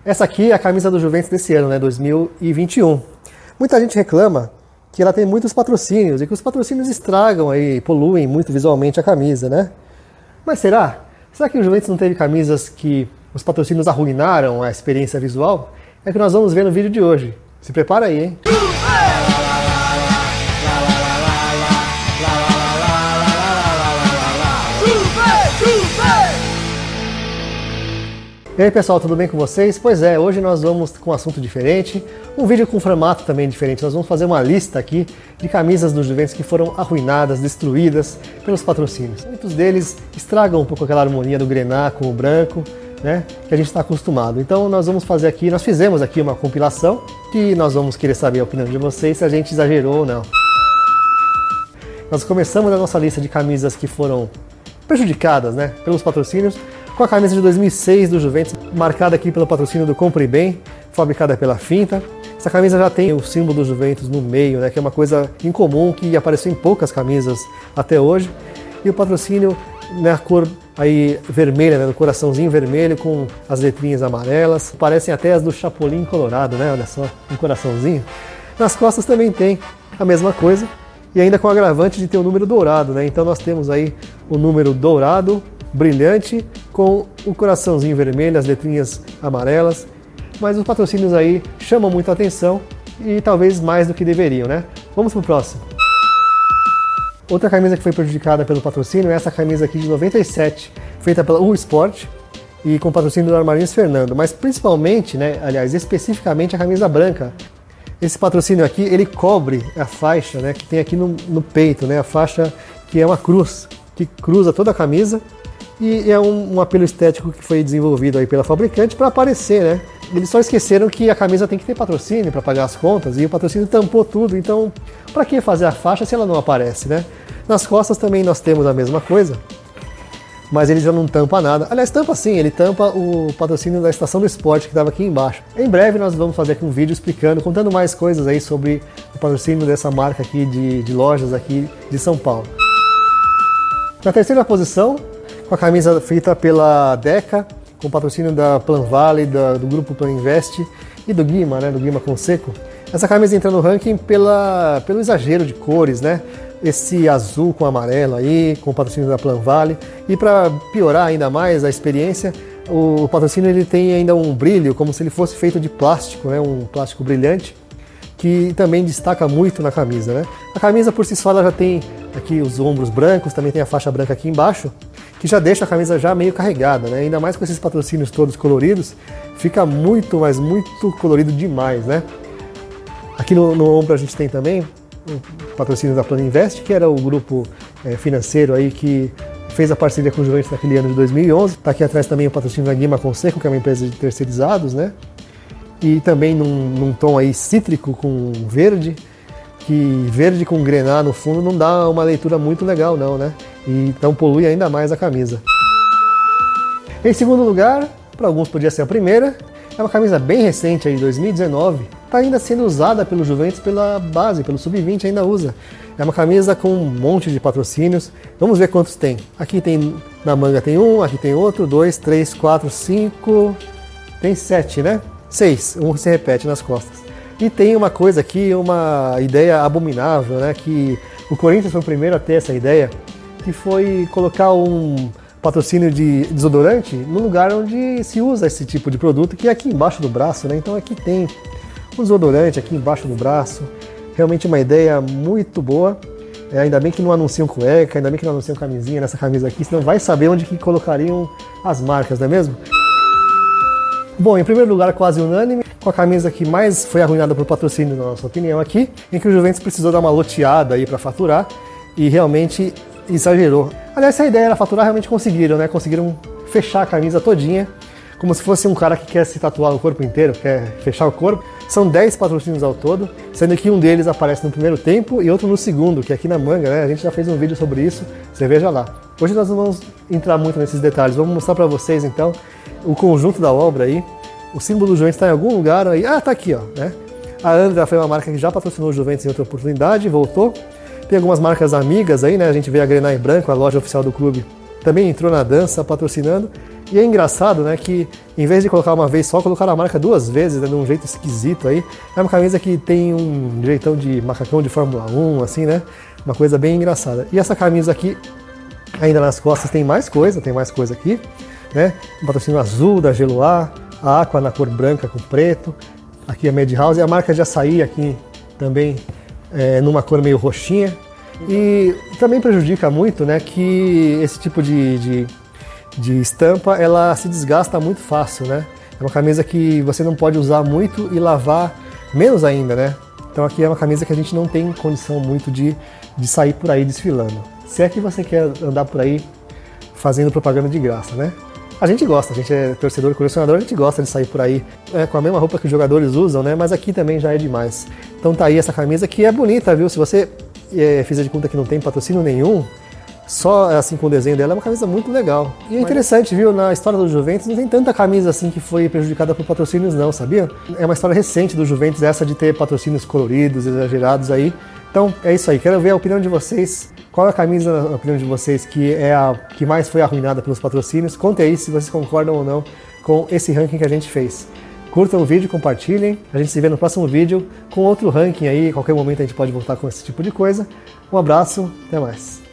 Essa aqui é a camisa do Juventus desse ano, né, 2021. Muita gente reclama que ela tem muitos patrocínios e que os patrocínios estragam aí, poluem muito visualmente a camisa, né? Mas será? Será que o Juventus não teve camisas que os patrocínios arruinaram a experiência visual? É o que nós vamos ver no vídeo de hoje. Se prepara aí, hein? E aí pessoal, tudo bem com vocês? Pois é, hoje nós vamos com um assunto diferente, um vídeo com um formato também diferente. Nós vamos fazer uma lista aqui de camisas do Juventus que foram arruinadas, destruídas pelos patrocínios. Muitos deles estragam um pouco aquela harmonia do grená com o branco, né, que a gente está acostumado. Então nós vamos fazer aqui, nós fizemos aqui uma compilação que nós vamos querer saber a opinião de vocês se a gente exagerou ou não. Nós começamos a nossa lista de camisas que foram prejudicadas, né, pelos patrocínios, com a camisa de 2006 do Juventus, marcada aqui pelo patrocínio do Compre Bem, fabricada pela Finta. Essa camisa já tem o símbolo do Juventus no meio, né, que é uma coisa incomum, que apareceu em poucas camisas até hoje. E o patrocínio na cor aí vermelha, né, do coraçãozinho vermelho com as letrinhas amarelas. Parecem até as do Chapolin Colorado, né, olha só, um coraçãozinho. Nas costas também tem a mesma coisa, e ainda com o agravante de ter o número dourado, né? Então nós temos aí o número dourado, brilhante, com o coraçãozinho vermelho, as letrinhas amarelas, mas os patrocínios aí chamam muito a atenção e talvez mais do que deveriam, né? Vamos pro próximo. Outra camisa que foi prejudicada pelo patrocínio é essa camisa aqui de 97, feita pela U Sport e com patrocínio do Armarinhos Fernando, mas principalmente, né, aliás, especificamente a camisa branca. Esse patrocínio aqui, ele cobre a faixa, né, que tem aqui no peito, né, a faixa que é uma cruz, que cruza toda a camisa. E é um apelo estético que foi desenvolvido aí pela fabricante para aparecer, né? Eles só esqueceram que a camisa tem que ter patrocínio para pagar as contas e o patrocínio tampou tudo, então para que fazer a faixa se ela não aparece, né? Nas costas também nós temos a mesma coisa, mas ele já não tampa nada. Aliás, tampa sim, ele tampa o patrocínio da Estação do Esporte que estava aqui embaixo. Em breve nós vamos fazer aqui um vídeo explicando, contando mais coisas aí sobre o patrocínio dessa marca aqui de lojas aqui de São Paulo. Na terceira posição, com a camisa feita pela Deca, com patrocínio da Plan Valley, do grupo Plan Invest e do Guima, né, do Guima Conseco. Essa camisa entra no ranking pelo exagero de cores, né? Esse azul com amarelo aí, com o patrocínio da Plan Valley. E para piorar ainda mais a experiência, o patrocínio ele tem ainda um brilho, como se ele fosse feito de plástico, né, um plástico brilhante, que também destaca muito na camisa, né? A camisa por si só ela já tem aqui os ombros brancos, também tem a faixa branca aqui embaixo, que já deixa a camisa já meio carregada, né? Ainda mais com esses patrocínios todos coloridos, fica muito, mas muito colorido demais, né? Aqui no ombro a gente tem também o patrocínio da Plan Invest, que era o grupo financeiro aí que fez a parceria com o Juventus naquele ano de 2011. Tá aqui atrás também o patrocínio da Guima Conseco, que é uma empresa de terceirizados, né? E também num tom aí cítrico com verde, que verde com grená no fundo não dá uma leitura muito legal não, né? E então polui ainda mais a camisa. Em segundo lugar, para alguns podia ser a primeira, é uma camisa bem recente aí, 2019, está ainda sendo usada pelo Juventus pela base, pelo Sub-20 ainda usa. É uma camisa com um monte de patrocínios, vamos ver quantos tem. Aqui tem, na manga tem um, aqui tem outro, 2, 3, 4, 5, tem 7, né? 6, um se repete nas costas. E tem uma coisa aqui, uma ideia abominável, né? Que o Corinthians foi o primeiro a ter essa ideia, que foi colocar um patrocínio de desodorante no lugar onde se usa esse tipo de produto, que é aqui embaixo do braço, né? Então aqui tem um desodorante aqui embaixo do braço, realmente uma ideia muito boa. Ainda bem que não anunciam cueca, ainda bem que não anunciam camisinha nessa camisa aqui, senão vai saber onde que colocariam as marcas, não é mesmo? Bom, em primeiro lugar, quase unânime, com a camisa que mais foi arruinada por patrocínio, na nossa opinião aqui, em que o Juventus precisou dar uma loteada aí para faturar e realmente exagerou. Aliás, essa ideia era faturar, realmente conseguiram, né? Conseguiram fechar a camisa todinha, como se fosse um cara que quer se tatuar o corpo inteiro, quer fechar o corpo. São 10 patrocínios ao todo, sendo que um deles aparece no primeiro tempo e outro no segundo, que é aqui na manga, né? A gente já fez um vídeo sobre isso, você veja lá. Hoje nós não vamos entrar muito nesses detalhes, vamos mostrar para vocês então o conjunto da obra aí. O símbolo do Juventus está em algum lugar aí. Ah, tá aqui, ó, né? A Andra foi uma marca que já patrocinou o Juventus em outra oportunidade, voltou. Tem algumas marcas amigas aí, né? A gente vê a Grená em branco, a loja oficial do clube também entrou na dança patrocinando. E é engraçado, né, que em vez de colocar uma vez só, colocaram a marca 2 vezes, né, de um jeito esquisito aí. É uma camisa que tem um jeitão de macacão de Fórmula 1, assim, né? Uma coisa bem engraçada. E essa camisa aqui, ainda nas costas, tem mais coisa aqui, né? Um patrocínio azul da Geloa, a Aqua na cor branca com preto. Aqui a Madhouse e a marca de açaí aqui também numa cor meio roxinha. E também prejudica muito, né, que esse tipo de estampa, ela se desgasta muito fácil, né? É uma camisa que você não pode usar muito e lavar menos ainda, né? Então aqui é uma camisa que a gente não tem condição muito de sair por aí desfilando. Se é que você quer andar por aí fazendo propaganda de graça, né? A gente gosta, a gente é torcedor e colecionador, a gente gosta de sair por aí com a mesma roupa que os jogadores usam, né? Mas aqui também já é demais. Então tá aí essa camisa que é bonita, viu? Se você fizer de conta que não tem patrocínio nenhum, só assim com o desenho dela, é uma camisa muito legal. E é interessante, viu? Na história do Juventus não tem tanta camisa assim que foi prejudicada por patrocínios não, sabia? É uma história recente do Juventus essa de ter patrocínios coloridos, exagerados aí. Então é isso aí, quero ver a opinião de vocês. Qual é a camisa, na opinião de vocês, que é a que mais foi arruinada pelos patrocínios? Conte aí se vocês concordam ou não com esse ranking que a gente fez. Curtam o vídeo, compartilhem. A gente se vê no próximo vídeo com outro ranking aí. A qualquer momento a gente pode voltar com esse tipo de coisa. Um abraço, até mais.